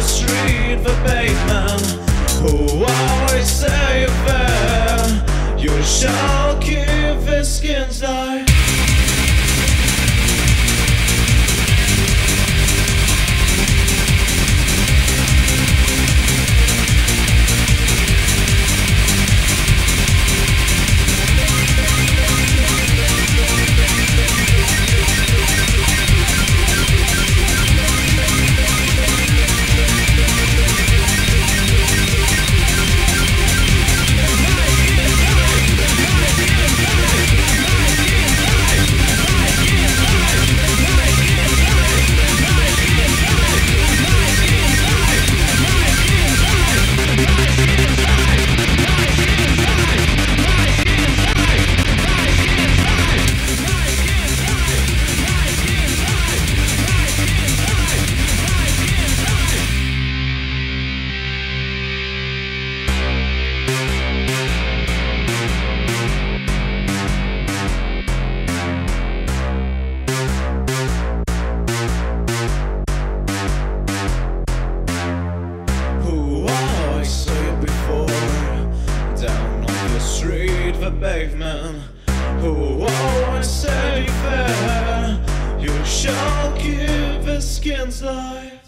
street, the pavement, who always say you're fair, you shall keep the skin's light. The pavement, who always say fair, you shall keep the skin's life.